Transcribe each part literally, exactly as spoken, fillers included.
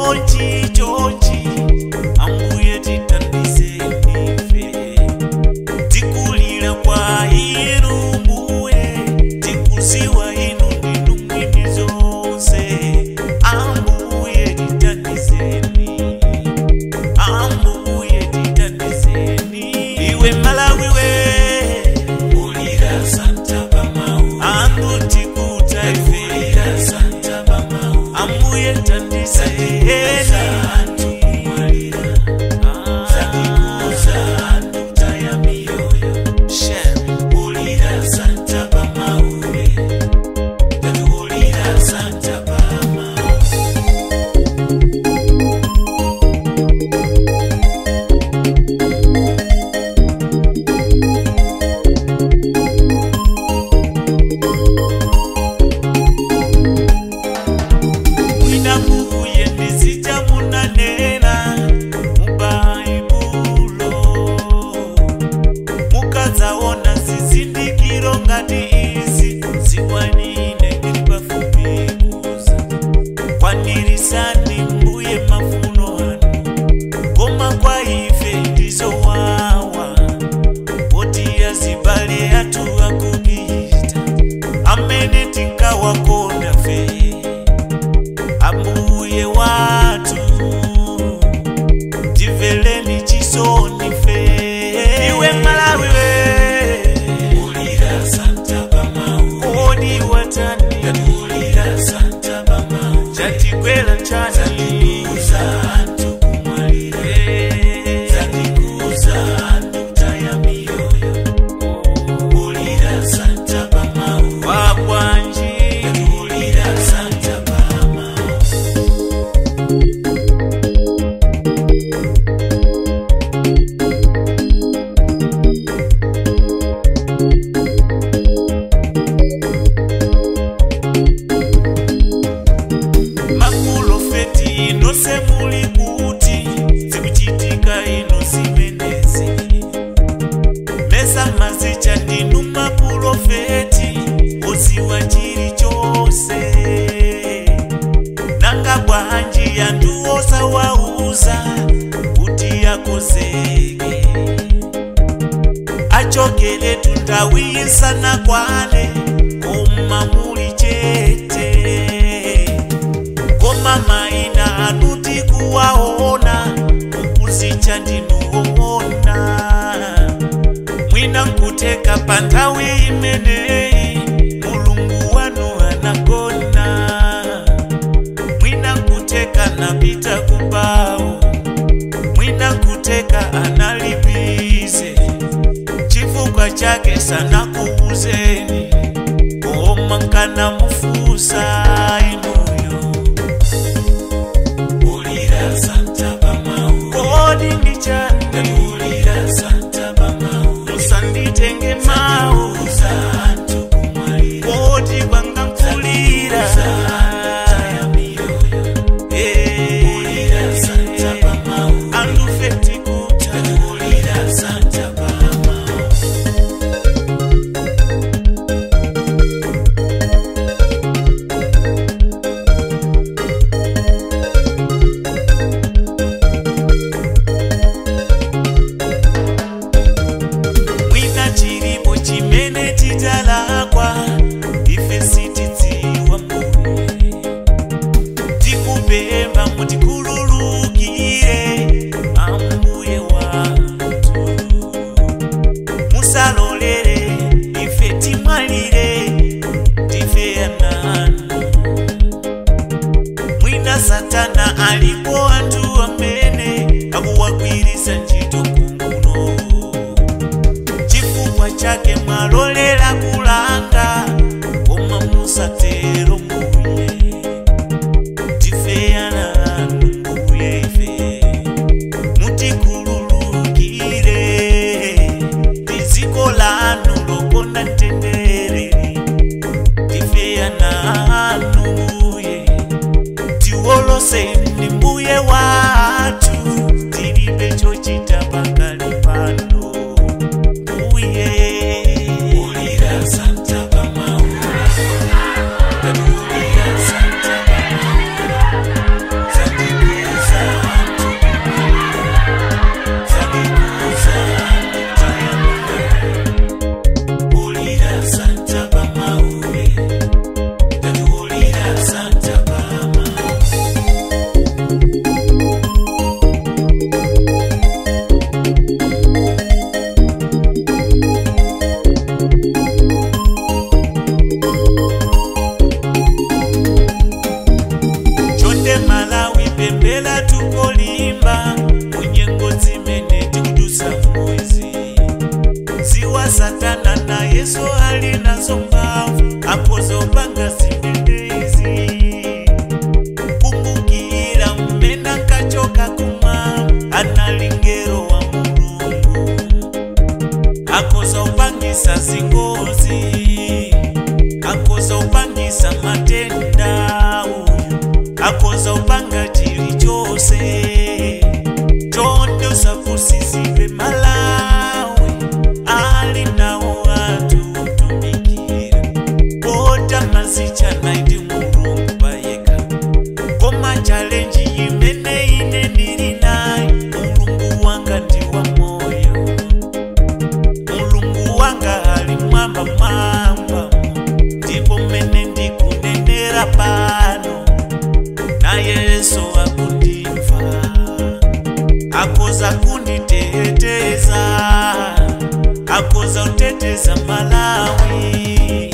chonchi chonchi ambuye titandizeni ife tikulira kwa inu mbuye tikuziwa inu ndinu mwini zonse ambuye titandizeni ambuye titandizeni iwe Malawi we ulira Santa Pamau andu tikuta ife ulira Santa Pamau ambuye titandizeni andu kumwalira zadikuza andu taya miyoyo shem ulira Santa Pamau tatu ulira Santa Pamau Kwanirisani mbuye mafuno hanu Goma kwa ife ndizo wawa Oti ya zibale hatu wakugita Amene tinka wakonda fe Ambuye watu Tiveleni chisoni fe Iwe Malawi we ulira Santa Pamau Odi watani ulira Santa Pamau Chatikwela chani Zadikuza antu kumwalire Zadikuza antu taya miyoyo ulira Santa Pamau Wabwanji ulira Santa Pamau Makulofeti inose muli kuti zikuchitika ino zimenezi Mesa mazicha ndinu makulofeti oziwa chiri chose Nanga bwanji yandu osa wauza kuti yakozeke Achokele tundawiisa na kwale Oma muli chete Goma maina anuti kuwaona Ukuzicha ndinuona Mwina nkuteka pantawi imenei Mulungu wanu anagona Mwina nkuteka napita kumbao Mwina nkuteka analibize Chifukwa chake sana kuuzeni Goma nkana mufusa inuyo ulira Santa Pamau Kodi ndichanda ulira Santa Pamau Musanditenge mau Zantu kumwalira Kodi banga mkulira Taya miyoyo ulira Santa Pamau Andu feti kuta ulira Santa Pamau Mwina chiripo chimene titalakwa ife sitidziwa mbuye tikupempha mutikhululukire ambuye wathu musalolere ife timwalire tife ananu Mwina Satana alipo anthu amene akuwagwiritsa ntchito kunguno Chifukwa chake mwalolera kulanga Koma musatero mbuye Tife ananu mbuye ife mutikhululukire Tiziko lanu lokonda ntendere Tife ananu mbuye Tiwoloseni mbuye watu Tilibe chochita pakali pano Mbuye ulira Santa Pamau ulira Santa Pamau Zadikuza akoza upanga sindendezi kumbukira mmena kachoka kuma analingero wa mulungu akoza upangisa zingozi akoza upangisa matenda akoza upanga chili chose chondo sakusizibe Malawi ali nawo watu utumikira kota mazicha naidi mulungu bayeka koma challenge imene ine ndili nayo mulungu wanga ndi wa moyo mulungu wanga ali mwamba mwamba ndipo mene ndikunenera pano na Yesu akundimva akoza kunditeteza akoza uteteza Malawi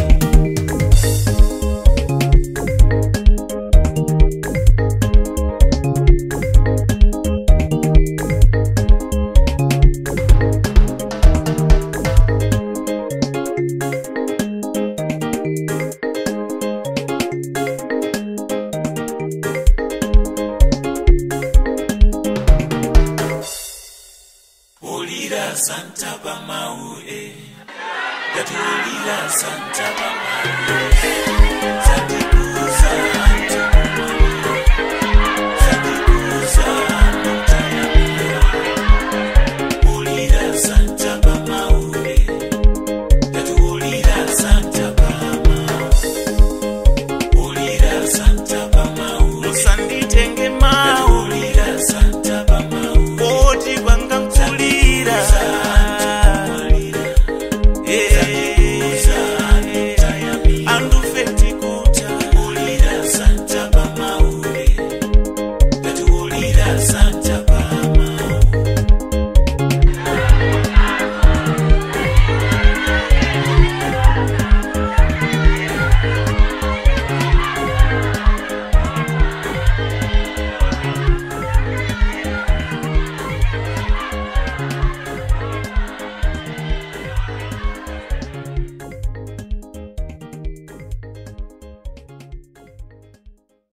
Olira Santa Bamau eh Olira Santa Bamau